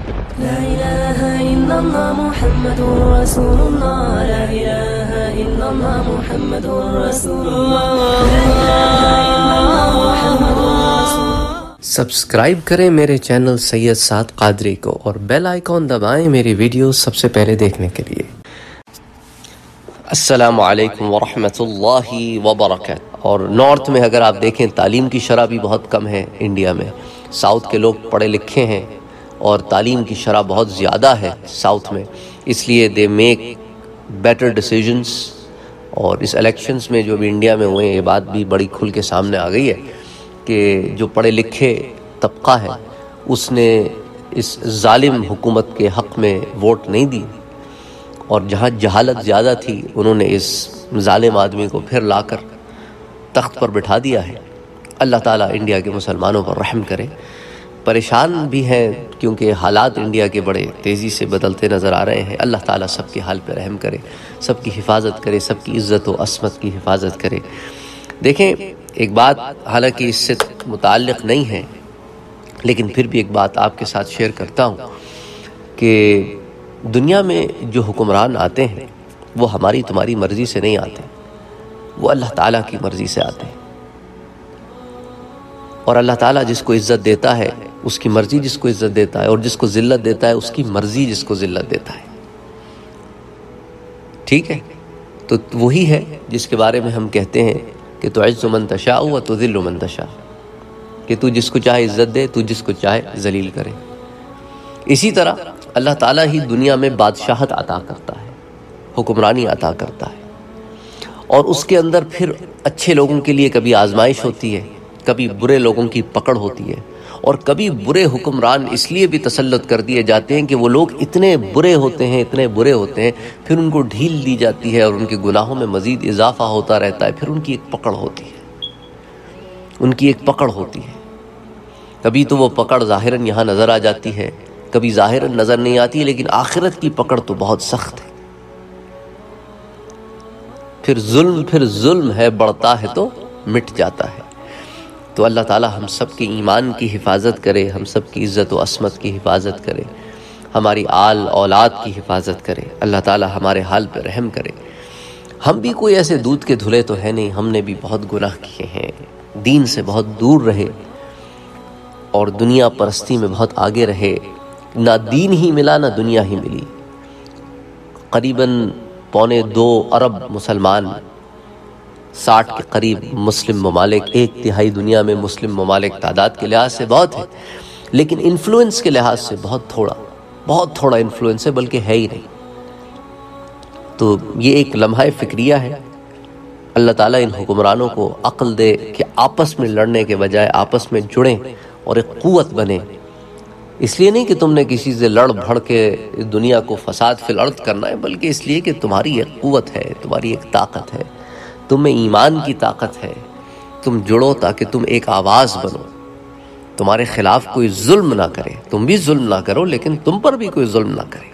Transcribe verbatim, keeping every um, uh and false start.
لا إله إلا الله محمد رسول الله لا إله إلا الله محمد رسول الله لا إله إلا الله محمد رسول الله. سبسکرائب کریں میرے چینل سید سعد قادری کو اور بیل آئیکن دبائیں میری ویڈیو سب سے پہلے دیکھنے کے لیے. السلام علیکم ورحمۃ اللہ وبرکاتہ. اور نارتھ میں اگر آپ دیکھیں تعلیم کی شرح بھی بہت کم ہے انڈیا میں. ساؤتھ کے لوگ پڑھے لکھے ہیں اور تعلیم کی شرح بہت زیادہ ہے ساؤتھ میں، اس لیے دے میک بیٹر ڈیسیجنز. اور اس الیکشنز میں جو بھی انڈیا میں ہوئے یہ بات بھی بڑی کھل کے سامنے آ گئی ہے کہ جو پڑھے لکھے طبقہ ہے اس نے اس ظالم حکومت کے حق میں ووٹ نہیں دی، اور جہاں جہالت زیادہ تھی انہوں نے اس ظالم آدمی کو پھر لا کر تخت پر بٹھا دیا ہے. اللہ تعالیٰ انڈیا کے مسلمانوں پر رحم کرے. پریشان بھی ہیں کیونکہ حالات انڈیا کے بڑے تیزی سے بدلتے نظر آ رہے ہیں. اللہ تعالیٰ سب کے حال پہ رحم کرے، سب کی حفاظت کرے، سب کی عزت و عصمت کی حفاظت کرے. دیکھیں ایک بات حالانکہ اس سے متعلق نہیں ہے لیکن پھر بھی ایک بات آپ کے ساتھ شیئر کرتا ہوں کہ دنیا میں جو حکمران آتے ہیں وہ ہماری تمہاری مرضی سے نہیں آتے، وہ اللہ تعالیٰ کی مرضی سے آتے ہیں. اور اللہ تعالیٰ جس کو عزت دیتا ہے اس کی مرضی جس کو عزت دیتا ہے، اور جس کو ذلت دیتا ہے اس کی مرضی جس کو ذلت دیتا ہے. ٹھیک ہے، تو وہی ہے جس کے بارے میں ہم کہتے ہیں کہ تو تعز من تشاء و تذل من تشاء، کہ تو جس کو چاہے عزت دے، تو جس کو چاہے ذلیل کرے. اسی طرح اللہ تعالیٰ ہی دنیا میں بادشاہت عطا کرتا ہے، حکمرانی عطا کرتا ہے، اور اس کے اندر پھر اچھے لوگوں کے لیے کبھی آزمائش ہوتی ہے، کبھی برے لوگوں کی پکڑ ہوتی ہے، اور کبھی برے حکمران اس لیے بھی تسلط کر دیے جاتے ہیں کہ وہ لوگ اتنے برے ہوتے ہیں اتنے برے ہوتے ہیں پھر ان کو ڈھیل دی جاتی ہے اور ان کے گناہوں میں مزید اضافہ ہوتا رہتا ہے. پھر ان کی ایک پکڑ ہوتی ہے، ان کی ایک پکڑ ہوتی ہے. کبھی تو وہ پکڑ ظاہراً یہاں نظر آ جاتی ہے، کبھی ظاہراً نظر نہیں آتی، لیکن آخرت کی پکڑ تو بہت سخت ہے. پھر ظلم پھر ظلم ہے، بڑھتا ہے تو مٹ جاتا ہے. تو اللہ تعالیٰ ہم سب کے ایمان کی حفاظت کرے، ہم سب کی عزت و عصمت کی حفاظت کرے، ہماری آل اولاد کی حفاظت کرے. اللہ تعالیٰ ہمارے حال پہ رحم کرے. ہم بھی کوئی ایسے دودھ کے دھلے تو ہے نہیں، ہم نے بھی بہت گناہ کیے ہیں، دین سے بہت دور رہے اور دنیا پرستی میں بہت آگے رہے. نہ دین ہی ملا نہ دنیا ہی ملی. قریباً پونے دو ارب مسلمان، ساٹھ کے قریب مسلم ممالک، ایک تہائی دنیا میں مسلم ممالک تعداد کے لحاظ سے بہت ہے، لیکن انفلوئنس کے لحاظ سے بہت تھوڑا بہت تھوڑا انفلوئنس ہے، بلکہ ہے ہی نہیں. تو یہ ایک لمحہ فکریہ ہے. اللہ تعالیٰ ان حکمرانوں کو عقل دے کہ آپس میں لڑنے کے بجائے آپس میں جڑیں اور ایک قوت بنے. اس لیے نہیں کہ تم نے کسی سے لڑ بھڑ کے دنیا کو فساد فی الارض کرنا ہے، بلکہ اس لیے کہ تمہاری ایک قوت ہے، تمہاری ایک طاقت ہے، تم میں ایمان کی طاقت ہے. تم جڑو تاکہ تم ایک آواز بنو، تمہارے خلاف کوئی ظلم نہ کرے. تم بھی ظلم نہ کرو لیکن تم پر بھی کوئی ظلم نہ کرے.